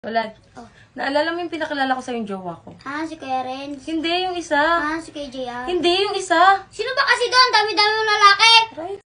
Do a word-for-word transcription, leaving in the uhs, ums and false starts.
Wala. Oh. Naalala mo yung pinakilala ko sa yung jowa ko? Ah, si Kuya Renz. Hindi, yung isa. Ah, si Kuya J R. Hindi, yung isa. Sino ba kasi doon? Dami-dami yung lalaki. Right.